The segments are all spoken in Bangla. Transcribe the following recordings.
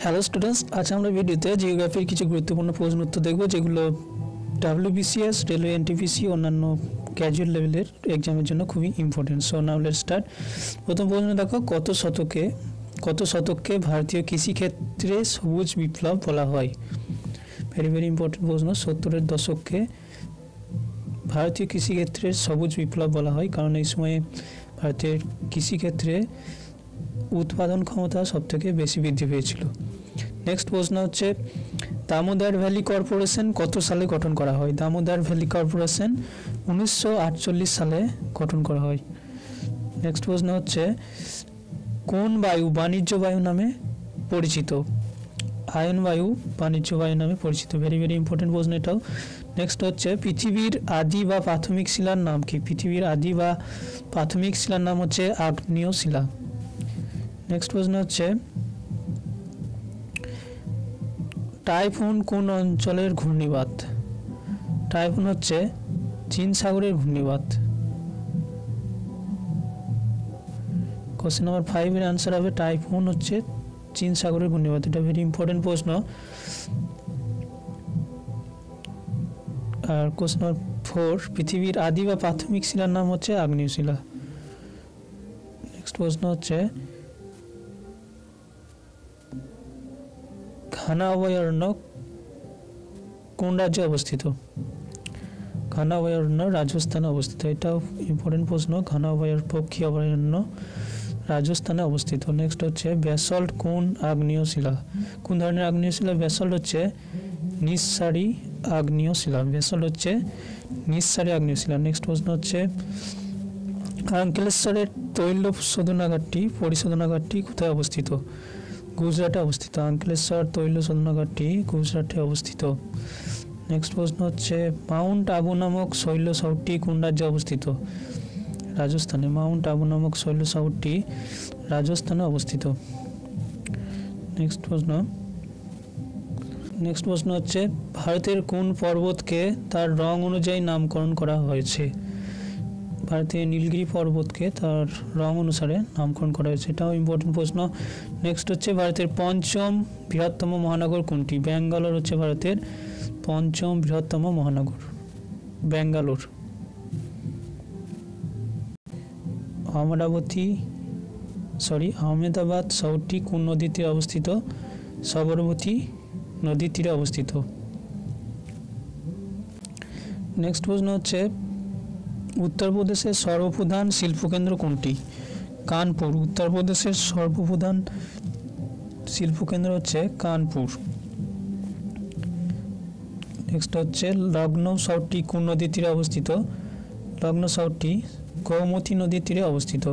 হ্যালো স্টুডেন্টস, আজ আমরা ভিডিওতে জিওগ্রাফির কিছু গুরুত্বপূর্ণ প্রশ্ন উত্তর দেখব, যেগুলো WBCS, রেলওয়ে, NTPC অন্যান্য ক্যাজুয়াল লেভেলের এক্সামের জন্য খুবই important. So now let's start. প্রথম প্রশ্ন দেখো, কত শতককে ভারতীয় কৃষিক্ষেত্রে সবুজ বিপ্লব বলা হয়? ভেরি ভেরি ইম্পর্টেন্ট প্রশ্ন। 70-এর দশককে ভারতীয় কৃষিক্ষেত্রে সবুজ বিপ্লব বলা হয়, কারণ এই সময়ে ভারতের কৃষিক্ষেত্রে উৎপাদন ক্ষমতা সবথেকে বেশি বৃদ্ধি পেয়েছিল। নেক্সট প্রশ্ন হচ্ছে, দামোদর ভ্যালি কর্পোরেশন কত সালে গঠন করা হয়? দামোদর ভ্যালি কর্পোরেশন 1948 সালে গঠন করা হয়। নেক্সট প্রশ্ন হচ্ছে, কোন বায়ু বাণিজ্য বায়ু নামে পরিচিত? আয়ন বায়ু বাণিজ্য বায়ু নামে পরিচিত। ভেরি ভেরি ইম্পর্টেন্ট প্রশ্ন এটাও। নেক্সট হচ্ছে, পৃথিবীর আদি বা প্রাথমিক শিলার নাম কি? পৃথিবীর আদি বা প্রাথমিক শিলার নাম হচ্ছে আগ্নেয় শিলা। নেক্সট প্রশ্ন হচ্ছে, টাইফুন কোন অঞ্চলের ঘূর্ণিবাত? টাইফুন হচ্ছে চীন সাগরের ঘূর্ণিবাত। কোশ্চেন নাম্বার 5 এর আনসার হবে টাইফুন হচ্ছে চীন সাগরের ঘূর্ণিবাত। এটা ভেরি ইম্পর্টেন্ট প্রশ্ন। আর কোশ্চেন নাম্বার 4, পৃথিবীর আদি বা প্রাথমিক শিলার নাম হচ্ছে আগ্নেয় শিলা। নেক্সট প্রশ্ন হচ্ছে, ঘানা অভয়ারণ্য কোন রাজ্যে অবস্থিত? ঘানা অভয়ারণ্য রাজস্থানে অবস্থিত। এটাও ইম্পর্টেন্ট প্রশ্ন। ঘানা পক্ষী অভয়ারণ্য রাজস্থানে অবস্থিত। নেক্সট হচ্ছে, ব্যাসল্ট কোন আগ্নেয় শিলা? কোন ধরনের আগ্নেয় শিলা? ব্যাসল্ট হচ্ছে নিঃসারী আগ্নেয় শিলা। ব্যাসল্ট হচ্ছে নিঃসারী আগ্নেয় শিলা। নেক্সট প্রশ্ন হচ্ছে, আঙ্কেলেশ্বরের তৈল পরিশোধনাগারটি কোথায় অবস্থিত? গুজরাটে অবস্থিত। আঙ্কেলেশ্বর তৈল শোধনাগারটি গুজরাটে অবস্থিত। নেক্সট প্রশ্ন হচ্ছে, মাউন্ট আবু নামক শৈল শহরটি কোন রাজ্যে অবস্থিত? রাজস্থানে। মাউন্ট আবু নামক শৈল শহরটি রাজস্থানে অবস্থিত। নেক্সট প্রশ্ন হচ্ছে, ভারতের কোন পর্বতকে তার রং অনুযায়ী নামকরণ করা হয়েছে? ভারতের নীলগিরি পর্বতকে তার রং অনুসারে নামকরণ করা হয়েছে। এটাও ইম্পর্টেন্ট প্রশ্ন। নেক্সট হচ্ছে, ভারতের পঞ্চম বৃহত্তম মহানগর কোনটি? ব্যাঙ্গালোর হচ্ছে ভারতের পঞ্চম বৃহত্তম মহানগর, ব্যাঙ্গালোর। আহমেদাবাদ শহরটি কোন নদীর তীরে অবস্থিত? সবরমতী নদীর তীরে অবস্থিত। নেক্সট প্রশ্ন হচ্ছে, উত্তরপ্রদেশের সর্বপ্রধান শিল্পকেন্দ্র কোনটি? কানপুর। উত্তরপ্রদেশের সর্বপ্রধান শিল্পকেন্দ্র হচ্ছে কানপুর। নেক্সট হচ্ছে, লখনৌ শহরটি কোন নদীর তীরে অবস্থিত? লখনৌ শহরটি গোমতী নদীর তীরে অবস্থিত।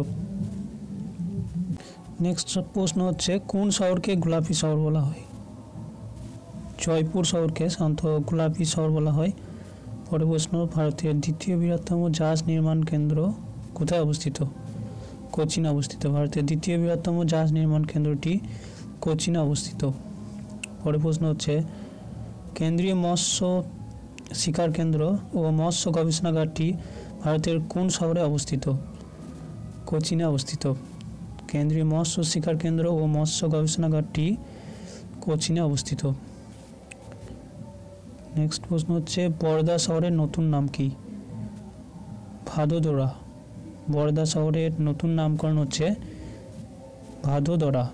নেক্সট প্রশ্ন হচ্ছে, কোন শহরকে গোলাপি শহর বলা হয়? জয়পুর শহরকে সাধারণত গোলাপি শহর বলা হয়। পরের প্রশ্ন, ভারতের দ্বিতীয় বৃহত্তম জাহাজ নির্মাণ কেন্দ্র কোথায় অবস্থিত? কোচিনে অবস্থিত। ভারতের দ্বিতীয় বৃহত্তম জাহাজ নির্মাণ কেন্দ্রটি কোচিনে অবস্থিত। পরের প্রশ্ন হচ্ছে, কেন্দ্রীয় মৎস্য শিকার কেন্দ্র ও মৎস্য গবেষণাগারটি ভারতের কোন শহরে অবস্থিত? কোচিনে অবস্থিত। কেন্দ্রীয় মৎস্য শিকার কেন্দ্র ও মৎস্য গবেষণাগারটি কোচিনে অবস্থিত। নেক্সট প্রশ্ন হচ্ছে, বরদা শহরের নতুন নাম কি? ভাদোদরা। বরদা শহরের নতুন নামকরণ হচ্ছে ভাদোদরা।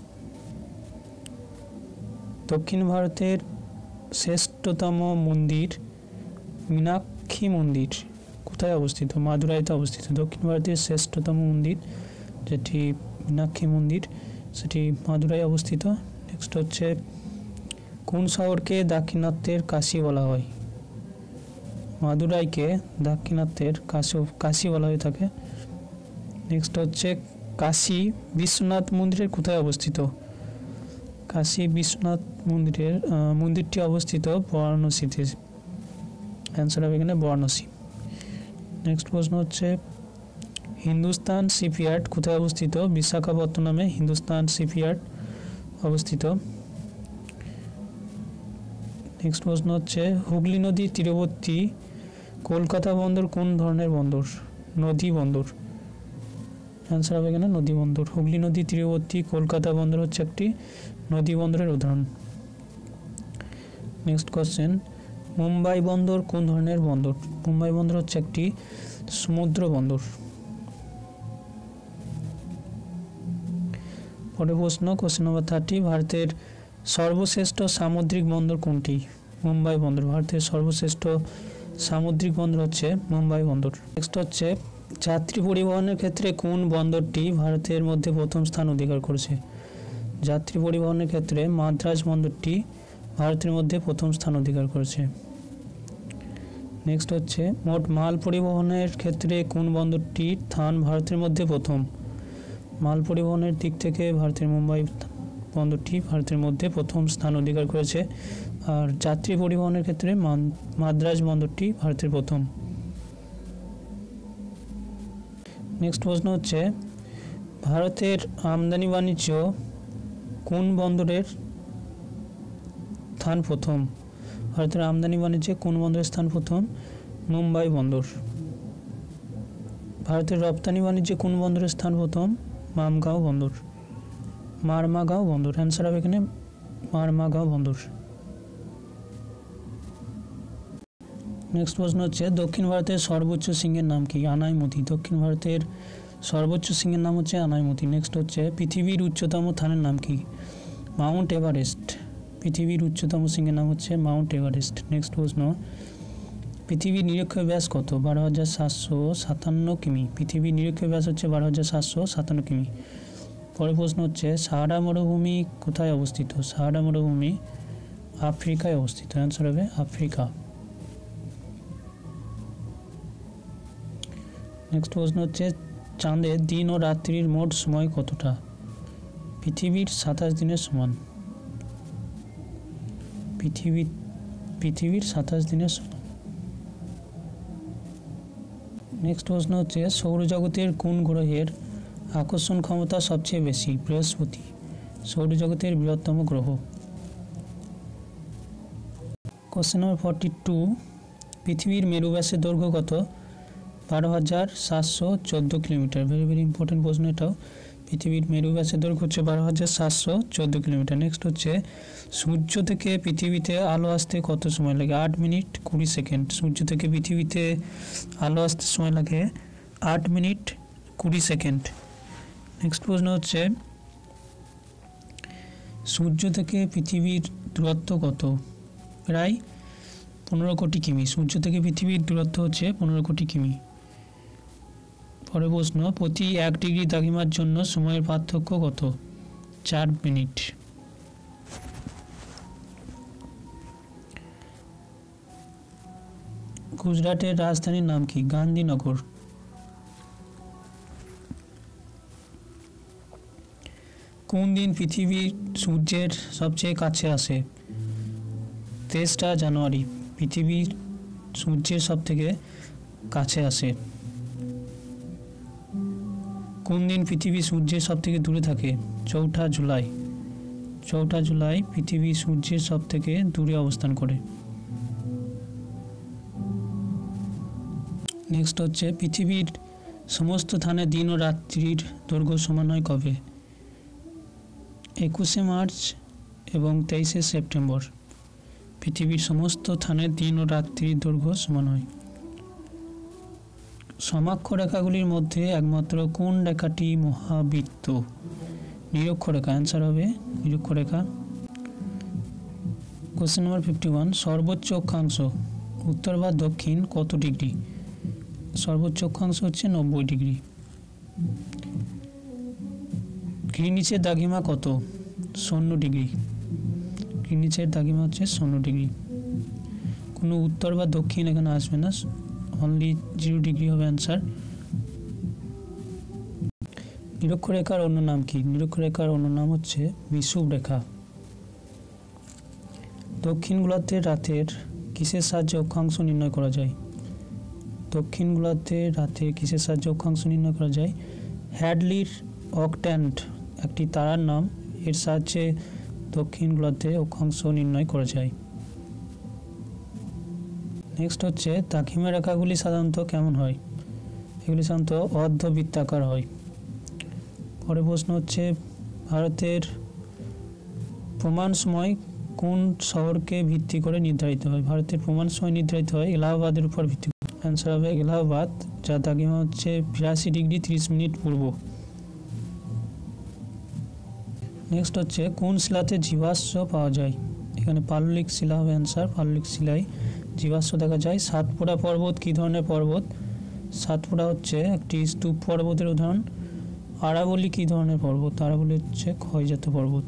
দক্ষিণ ভারতের শ্রেষ্ঠতম মন্দির মীনাক্ষী মন্দির কোথায় অবস্থিত? মাদুরাইতে অবস্থিত। দক্ষিণ ভারতের শ্রেষ্ঠতম মন্দির যেটি মীনাক্ষী মন্দির, সেটি মাদুরাই অবস্থিত। নেক্সট হচ্ছে, কোন শহরকে দাক্ষিণাত্যের কাশী বলা হয়? মাদুরাইকে দাক্ষিণাত্যের কাশী বলা হয়ে থাকে। নেক্সট হচ্ছে, কাশী বিশ্বনাথ মন্দিরের কোথায় অবস্থিত? কাশী বিশ্বনাথ মন্দিরটি অবস্থিত বারাণসীতে। অ্যান্সার হবে এখানে বারাণসী। নেক্সট প্রশ্ন হচ্ছে, হিন্দুস্তান শিপইয়ার্ড কোথায় অবস্থিত? বিশাখাপত্তনমে হিন্দুস্তান শিপইয়ার্ড অবস্থিত। নেক্সট প্রশ্ন হচ্ছে, হুগলি নদীর তীরবর্তী কলকাতা বন্দর কোন ধরনের বন্দর? নদী বন্দর। অ্যান্সার হবে এখানে নদী বন্দর। হুগলি নদীর তীরবর্তী কলকাতা বন্দর হচ্ছে একটি নদী বন্দরের উদাহরণ। নেক্সট কোশ্চেন, মুম্বাই বন্দর কোন ধরনের বন্দর? মুম্বাই বন্দর হচ্ছে একটি সমুদ্র বন্দর। পরের প্রশ্ন, কোশ্চেন নম্বর 30, ভারতের সর্বশ্রেষ্ঠ সামুদ্রিক বন্দর কোনটি? মুম্বাই বন্দর। ভারতের সর্বশ্রেষ্ঠ সামুদ্রিক বন্দর হচ্ছে মুম্বাই বন্দর। নেক্সট হচ্ছে, যাত্রী পরিবহনের ক্ষেত্রে কোন বন্দরটি ভারতের মধ্যে প্রথম স্থান অধিকার করেছে? যাত্রী পরিবহনের ক্ষেত্রে মাদ্রাজ বন্দরটি ভারতের মধ্যে প্রথম স্থান অধিকার করেছে। নেক্সট হচ্ছে, মোট মাল পরিবহনের ক্ষেত্রে কোন বন্দরটির স্থান ভারতের মধ্যে প্রথম? মাল পরিবহনের দিক থেকে ভারতের মুম্বাই বন্দরটি ভারতের মধ্যে প্রথম স্থান অধিকার করেছে। আর যাত্রী পরিবহনের ক্ষেত্রে মাদ্রাজ বন্দরটি ভারতের প্রথম। নেক্সট প্রশ্ন হচ্ছে, ভারতের আমদানি বাণিজ্য কোন বন্দরের স্থান প্রথম? ভারতের আমদানি বাণিজ্যে কোন বন্দরের স্থান প্রথম? মুম্বাই বন্দর। ভারতের রপ্তানি বাণিজ্যে কোন বন্দরের স্থান প্রথম? মারগাঁও বন্দর। মারগাঁও বন্দর, অ্যান্সার হবে এখানে মারগাঁও বন্দর। নেক্সট প্রশ্ন হচ্ছে, দক্ষিণ ভারতের সর্বোচ্চ শৃঙ্গের নাম কি? আনাইমুদি। দক্ষিণ ভারতের সর্বোচ্চ শৃঙ্গের নাম হচ্ছে আনাইমুদি। নেক্সট হচ্ছে, পৃথিবীর উচ্চতম স্থানের নাম কি? Mount Everest. পৃথিবীর উচ্চতম শৃঙ্গের নাম হচ্ছে মাউন্ট এভারেস্ট। নেক্সট প্রশ্ন, পৃথিবীর নিরক্ষীয় ব্যাস কত? 12,757 কিমি। পৃথিবীর নিরক্ষীয় ব্যাস হচ্ছে 12,757 কিমি। পরের প্রশ্ন হচ্ছে, সাহারা মরুভূমি কোথায় অবস্থিত? সাহারা মরুভূমি আফ্রিকায় অবস্থিত। অ্যান্সার হবে আফ্রিকা। নেক্সট প্রশ্ন হচ্ছে, চাঁদের দিন ও রাত্রির মোট সময় কতটা? পৃথিবীর 27 দিনের সমান। পৃথিবীর 27 দিনের সমান। নেক্সট প্রশ্ন হচ্ছে, সৌরজগতের কোন গ্রহের আকর্ষণ ক্ষমতা সবচেয়ে বেশি? বৃহস্পতি। সৌরজগতের বৃহত্তম গ্রহ। কোশ্চেন নম্বর 42, পৃথিবীর মেরু ব্যাসের দৈর্ঘ্য কত? 12,714 কিলোমিটার। ভেরি ভেরি ইম্পর্টেন্ট প্রশ্ন এটাও। পৃথিবীর মেরু ব্যাসের দৈর্ঘ্য হচ্ছে 12,714 কিলোমিটার। নেক্সট হচ্ছে, সূর্য থেকে পৃথিবীতে আলো আসতে কত সময় লাগে? 8 মিনিট 20 সেকেন্ড। সূর্য থেকে পৃথিবীতে আলো আসতে সময় লাগে 8 মিনিট 20 সেকেন্ড। নেক্সট প্রশ্ন হচ্ছে, সূর্য থেকে পৃথিবীর দূরত্ব কত? প্রায় 15 কোটি কিমি। সূর্য থেকে পৃথিবীর দূরত্ব হচ্ছে 15 কোটি কিমি। পরের প্রশ্ন, প্রতি 1 ডিগ্রি দ্রাঘিমার জন্য সময়ের পার্থক্য কত? 4 মিনিট। গুজরাটের রাজধানীর নাম কি? গান্ধীনগর। কোন দিন পৃথিবী সূর্যের সবচেয়ে কাছে আসে? 23 জানুয়ারি পৃথিবী সূর্যের সব থেকে কাছে আসে। কোন দিন পৃথিবী সূর্যের সব থেকে দূরে থাকে? 4 জুলাই। 4 জুলাই পৃথিবী সূর্যের সব থেকে দূরে অবস্থান করে। নেক্সট হচ্ছে, পৃথিবীর সমস্ত স্থানে দিন ও রাত্রির দৈর্ঘ্য সমান হয় কবে? 21 মার্চ এবং 23 সেপ্টেম্বর। পৃথিবীর সমস্ত স্থানের দিন ও রাত্রির দৈর্ঘ্য সমান হয়। সমাক্ষরেখাগুলির মধ্যে একমাত্র কোন রেখাটি মহাবৃত্ত? নিরক্ষরেখা। অ্যান্সার হবে নিরক্ষরেখা। কোশ্চেন নম্বর 51, সর্বোচ্চ অক্ষাংশ উত্তর বা দক্ষিণ কত ডিগ্রি? সর্বোচ্চ অক্ষাংশ হচ্ছে 90 ডিগ্রি। গ্রিনিচের দ্রাঘিমা কত? 0 ডিগ্রি। গ্রিনিচের দ্রাঘিমা হচ্ছে 0 ডিগ্রি। কোনো উত্তর বা দক্ষিণ এখানে আসবে না, অনলি 0 ডিগ্রি হবে অ্যান্সার। নিরক্ষরেখার অন্য নাম কি? নিরক্ষরেখার অন্য নাম হচ্ছে বিষুব রেখা। দক্ষিণ গোলার্ধের রাতের কিসের সাহায্যে অক্ষাংশ নির্ণয় করা যায়? দক্ষিণ গোলার্ধের রাতে কিসের সাহায্যে অক্ষাংশ নির্ণয় করা যায়? হ্যাডলির অক্ট্যান্ট একটি তারার নাম, এর সাহায্যে দক্ষিণ গোলার্ধে অক্ষাংশ নির্ণয় করা যায়। নেক্সট হচ্ছে, দ্রাঘিমা রেখাগুলি সাধারণত কেমন হয়? এগুলি সাধারণত অর্ধবৃত্তাকার হয়। পরের প্রশ্ন হচ্ছে, ভারতের প্রমাণ সময় কোন শহরকে ভিত্তি করে নির্ধারিত হয়? ভারতের প্রমাণ সময় নির্ধারিত হয় এলাহাবাদের উপর ভিত্তি করে। অ্যান্সার হবে এলাহাবাদ, যা দ্রাঘিমা হচ্ছে 82 ডিগ্রি 30 মিনিট পূর্ব। নেক্সট হচ্ছে কোন শিলাতে জীবাশ্ম পাওয়া যায়? এখানে পাললিক শিলা হবে অ্যান্সার। পাললিক শিলায় জীবাশ্ম দেখা যায়। সাতপুরা পর্বত কী ধরনের পর্বত? সাতপুরা হচ্ছে একটি স্তূপ পর্বতের উদাহরণ। আরাবলি কী ধরনের পর্বত? আরাবলি হচ্ছে ক্ষয়জাত পর্বত।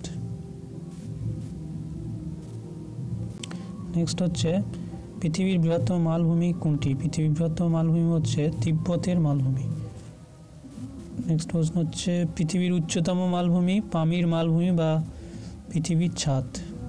নেক্সট হচ্ছে পৃথিবীর বৃহত্তম মালভূমি কোনটি? পৃথিবীর বৃহত্তম মালভূমি হচ্ছে তিব্বতের মালভূমি। নেক্সট প্রশ্ন হচ্ছে পৃথিবীর উচ্চতম মালভূমি পামির মালভূমি বা পৃথিবীর ছাদ।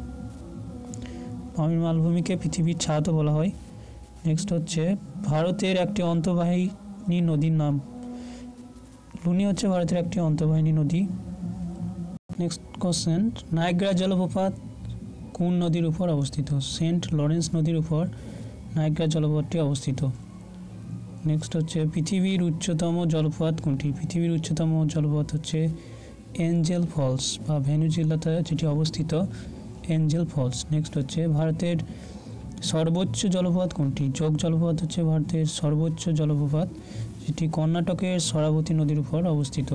পামির মালভূমিকে পৃথিবীর ছাদও বলা হয়। নেক্সট হচ্ছে ভারতের একটি অন্তর্বাহিনী নদীর নাম। লুনি হচ্ছে ভারতের একটি অন্তর্বাহিনী নদী। নেক্সট কোশ্চেন নায়াগ্রা জলপ্রপাত কোন নদীর উপর অবস্থিত? সেন্ট লরেন্স নদীর উপর নায়াগ্রা জলপ্রপাতটি অবস্থিত। নেক্সট হচ্ছে পৃথিবীর উচ্চতম জলপ্রপাত কোনটি? পৃথিবীর উচ্চতম জলপ্রপাত হচ্ছে এঞ্জেল ফলস বা ভেনেজুয়েলাতে যেটি অবস্থিত এঞ্জেল ফলস। নেক্সট হচ্ছে ভারতের সর্বোচ্চ জলপ্রপাত কোনটি? যোগ জলপ্রপাত হচ্ছে ভারতের সর্বোচ্চ জলপ্রপাত, যেটি কর্ণাটকের শরাবতী নদীর উপর অবস্থিত।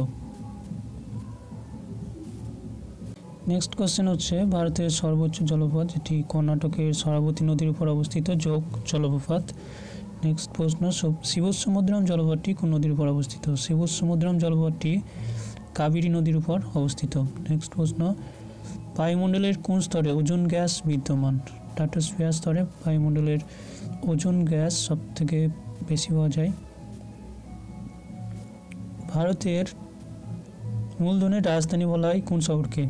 নেক্সট কোশ্চেন হচ্ছে ভারতের সর্বোচ্চ জলপ্রপাত যেটি কর্ণাটকের শরাবতী নদীর উপর অবস্থিত যোগ জলপ্রপাত। নেক্সট প্রশ্ন শিবসমুদ্রম জলপ্রপাতটি কোন নদীর উপর অবস্থিত? শিবসমুদ্রম জলপ্রপাতটি কাবেরী নদীর উপর অবস্থিত। নেক্সট প্রশ্ন বায়ুমণ্ডলের কোন স্তরে ওজোন গ্যাস বিদ্যমান? স্ট্র্যাটোস্ফিয়ার স্তরে বায়ুমণ্ডলের ওজোন গ্যাস সবথেকে বেশি পাওয়া যায়। ভারতের মূলধনের রাজধানী বলা হয় কোন শহরকে?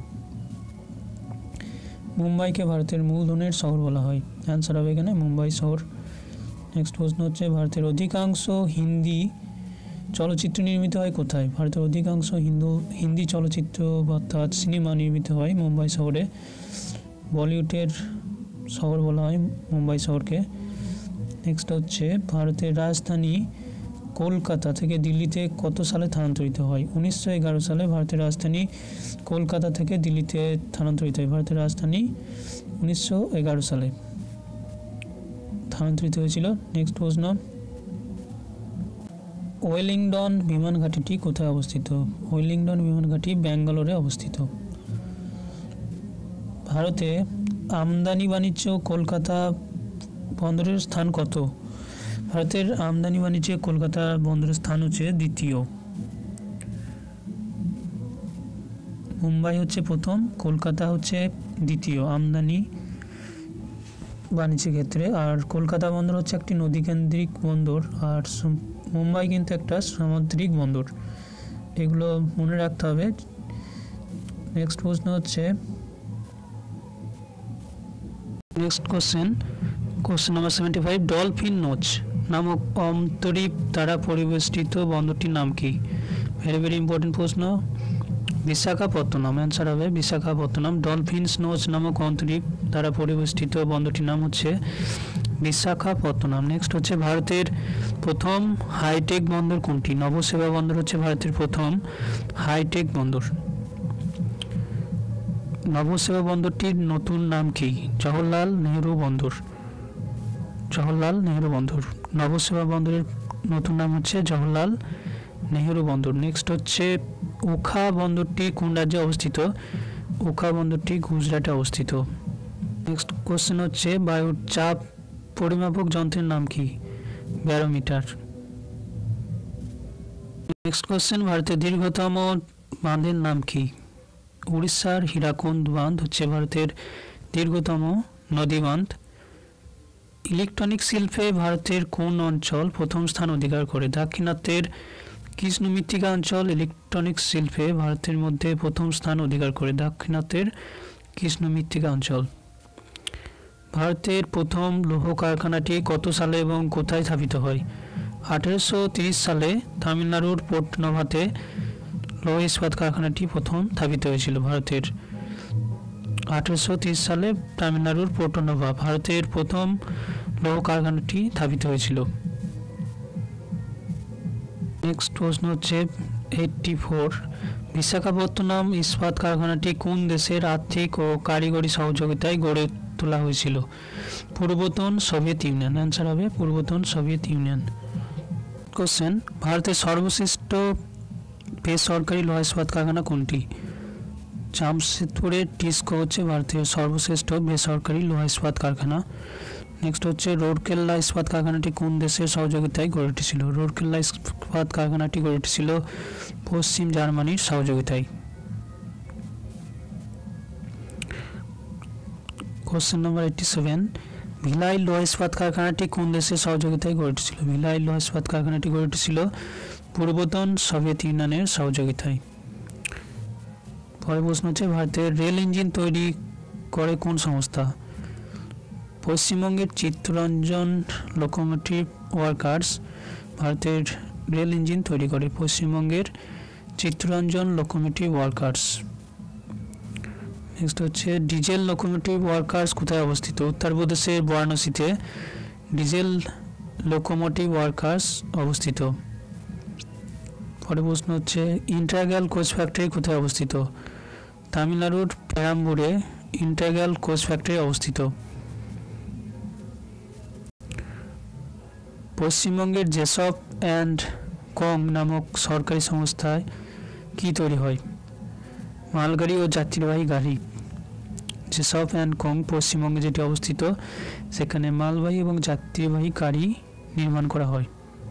মুম্বাইকে ভারতের মূলধনের শহর বলা হয়। অ্যান্সার হবে এখানে মুম্বাই শহর। নেক্সট প্রশ্ন হচ্ছে ভারতের অধিকাংশ হিন্দি চলচ্চিত্র নির্মিত হয় কোথায়? ভারতের অধিকাংশ হিন্দি চলচ্চিত্র অর্থাৎ সিনেমা নির্মিত হয় মুম্বাই শহরে। বলিউডের শহর বলা হয় মুম্বাই শহরকে। নেক্সট হচ্ছে ভারতের রাজধানী কলকাতা থেকে দিল্লিতে কত সালে স্থানান্তরিত হয়? 1911 সালে ভারতের রাজধানী কলকাতা থেকে দিল্লিতে স্থানান্তরিত হয়। ভারতের রাজধানী 1911 সালে স্থানান্তরিত হয়েছিল। নেক্সট প্রশ্ন ওয়েলিংটন বিমান ঘাঁটিটি কোথায় অবস্থিত? ওয়েলিংটন বিমান ঘাঁটি ব্যাঙ্গালোরে অবস্থিত। ভারতে আমদানি বাণিজ্য কলকাতা বন্দরের স্থান কত? ভারতের আমদানি বাণিজ্যে কলকাতা বন্দরের স্থান হচ্ছে দ্বিতীয়। মুম্বাই হচ্ছে প্রথম, কলকাতা হচ্ছে দ্বিতীয় আমদানি বাণিজ্যের ক্ষেত্রে। আর কলকাতা বন্দর হচ্ছে একটি নদীকেন্দ্রিক বন্দর, আর মুম্বাই কিন্তু একটা সামুদ্রিক বন্দর। এগুলো মনে রাখতে হবে। নেক্সট প্রশ্ন হচ্ছে next question number 75 Dolphin Nose নামক অন্তরীপ দ্বারা পরিবেষ্টিত বন্দরটির নাম কি? ভেরি ভেরি ইম্পর্টেন্ট প্রশ্ন। বিশাখাপত্তনম। অ্যান্সার হবে বিশাখাপত্তনম। ডলফিনস নোচ নামক অন্তরীপ দ্বারা পরিবেষ্টিত বন্দরটির নাম হচ্ছে বিশাখাপত্তনম। নেক্সট হচ্ছে ভারতের প্রথম হাইটেক বন্দর কোনটি? নবসেবা বন্দর হচ্ছে ভারতের প্রথম হাইটেক বন্দর। নবসেবা বন্দরটির নতুন নাম কি? জওহরলাল নেহরু বন্দর। জওহরলাল নেহরু বন্দর। নবসেবা বন্দরের নতুন নাম হচ্ছে জওহরলাল নেহরু বন্দর। নেক্সট হচ্ছে ওখা বন্দরটি কোন রাজ্যে অবস্থিত? ওখা বন্দরটি গুজরাটে অবস্থিত। নেক্সট কোশ্চেন হচ্ছে বায়ুর চাপ পরিমাপক যন্ত্রের নাম কি? ব্যারোমিটার। নেক্সট কোশ্চেন ভারতের দীর্ঘতম বাঁধের নাম কি? উড়িষ্যার হীরাকুন্দ বাঁধ হচ্ছে ভারতের দীর্ঘতম নদী বাঁধ। ইলেকট্রনিক শিল্পে ভারতের কোন অঞ্চল প্রথম স্থান অধিকার করে? দাক্ষিণাত্যের কৃষ্ণ মৃত্তিকা অঞ্চল ইলেকট্রনিক শিল্পে ভারতের মধ্যে প্রথম স্থান অধিকার করে। দাক্ষিণাত্যের কৃষ্ণ মৃত্তিকা অঞ্চল। ভারতের প্রথম লৌহ কারখানাটি কত সালে এবং কোথায় স্থাপিত হয়? 1830 সালে তামিলনাড়ুর পোর্ট নোভাতে লৌহ ইস্পাত কারখানাটি প্রথম স্থাপিত হয়েছিল ভারতের। 1830 সালে তামিলনাড়ুর পোর্ট নোভা ভারতের প্রথম লৌহ কারখানাটি স্থাপিত হয়েছিল। নেক্সট প্রশ্ন হচ্ছে 84 বিশাখাপত্তনম ইস্পাত কারখানাটি কোন দেশের আর্থিক ও কারিগরি সহযোগিতায় গড়ে তোলা হয়েছিল? পূর্বতন সোভিয়েত ইউনিয়ন। অ্যান্সার হবে পূর্বতন সোভিয়েত ইউনিয়ন। কোশ্চেন, ভারতের সর্বশ্রেষ্ঠ বেসরকারি লোহা ইস্পাত কারখানা কোনটি? জামশেদপুরের টিসকো হচ্ছে ভারতের সর্বশ্রেষ্ঠ বেসরকারি লোহা ইস্পাত কারখানা। নেক্সট হচ্ছে রৌরকেল্লা ইস্পাত কারখানাটি কোন দেশের সহযোগিতায় গড়ে উঠেছিল? রৌরকেল্লা ইস্পাত কারখানাটি গড়ে উঠেছিল পশ্চিম জার্মানির সহযোগিতায়। কোশ্চেন নম্বর 87, ভিলাই লোহা ইস্পাত কারখানাটি কোন দেশের সহযোগিতায় গড়ে উঠেছিল? ভিলাই লোহা ইস্পাত কারখানাটি গড়ে উঠেছিল পূর্বতন সোভিয়েত ইউনিয়নের সহযোগিতায়। পরের প্রশ্ন হচ্ছে, ভারতের রেল ইঞ্জিন তৈরি করে কোন সংস্থা? পশ্চিমবঙ্গের চিত্তরঞ্জন লোকোমোটিভ ওয়ার্কার্স ভারতের রেল ইঞ্জিন তৈরি করে পশ্চিমবঙ্গের চিত্তরঞ্জন লোকোমোটিভ ওয়ার্কার্স। নেক্সট হচ্ছে, ডিজেল লোকোমোটিভ ওয়ার্কার্স কোথায় অবস্থিত? উত্তরপ্রদেশের বারাণসীতে ডিজেল লোকোমোটিভ ওয়ার্কার্স অবস্থিত। পরের প্রশ্ন হচ্ছে, ইন্টাগ্রাল কোচ ফ্যাক্টরি কোথায় অবস্থিত? তামিলনাড়ুর পেরাম্বুরে ইন্টাগ্রাল কোচ ফ্যাক্টরি অবস্থিত। পশ্চিমবঙ্গের জেসপ অ্যান্ড কং নামক সরকারি সংস্থায় কি তৈরি হয়? মালগাড়ি ও যাত্রীবাহী গাড়ি। জেসপ অ্যান্ড কং পশ্চিমবঙ্গে যেটি অবস্থিত সেখানে মালবাহী এবং যাত্রীবাহী গাড়ি নির্মাণ করা হয়।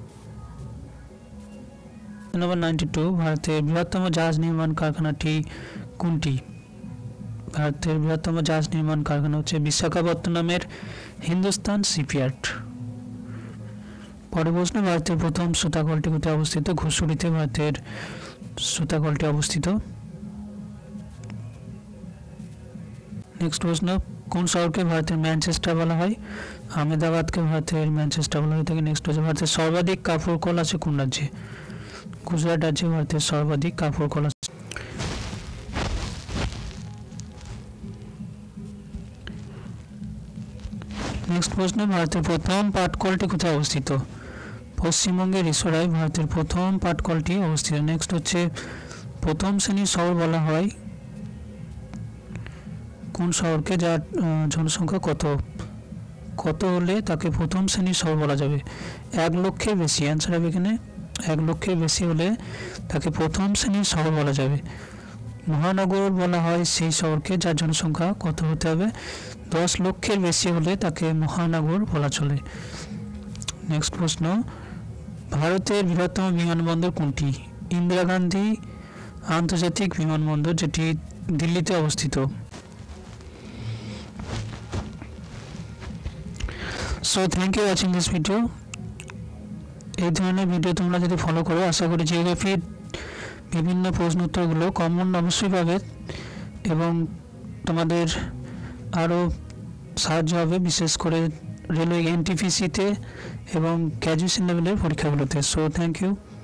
নম্বর 92, ভারতের বৃহত্তম জাহাজ নির্মাণ কারখানাটি কোনটি? ভারতের বৃহত্তম জাহাজ নির্মাণ কারখানা হচ্ছে বিশাখাপত্তনমের হিন্দুস্তান শিপইয়ার্ড। পরের প্রশ্ন, ভারতের প্রথম সুতাকলটি কোথায় অবস্থিত? ঘুষুরিতে ভারতের সুতাকলটি অবস্থিত। নেক্সট প্রশ্ন, কোন শহরকে ভারতের ম্যানচেস্টার বলা হয়? আহমেদাবাদকে ভারতের ম্যানচেস্টার বলা হয়ে থাকে। নেক্সট হচ্ছে, ভারতের সর্বাধিক কাপড় কল আছে কোন রাজ্যে? গুজরাট রাজ্যে ভারতের সর্বাধিক কাপড় কল আছে। নেক্সট প্রশ্ন, ভারতের প্রথম পাটকলটি কোথায় অবস্থিত? পশ্চিমবঙ্গের রিসোরায় ভারতের প্রথম পাটকলটি অবস্থিত। নেক্সট হচ্ছে, প্রথম শ্রেণীর শহর বলা হয় কোন শহরকে যার জনসংখ্যা কত হলে তাকে প্রথম শ্রেণীর শহর বলা যাবে? 1 লক্ষের বেশি। অ্যান্সার হবে এখানে 1 লক্ষের বেশি হলে তাকে প্রথম শ্রেণীর শহর বলা যাবে। মহানগর বলা হয় সেই শহরকে যার জনসংখ্যা কত হতে হবে? 10 লক্ষের বেশি হলে তাকে মহানগর বলা চলে। নেক্সট প্রশ্ন, ভারতের বৃহত্তম বিমানবন্দর কোনটি? ইন্দিরা গান্ধী আন্তর্জাতিক বিমানবন্দর, যেটি দিল্লিতে অবস্থিত। So thank you watching this video. এই ধরনের ভিডিও তোমরা যদি ফলো করো, আশা করি জিওগ্রাফির বিভিন্ন প্রশ্ন উত্তরগুলো কমন অবশ্যই পাবে এবং তোমাদের আরও সাহায্য হবে, বিশেষ করে রেলওয়ে এনটিপিসিতে এবং গ্র্যাজুয়েশন লেভেলের পরীক্ষাগুলোতে। So thank you.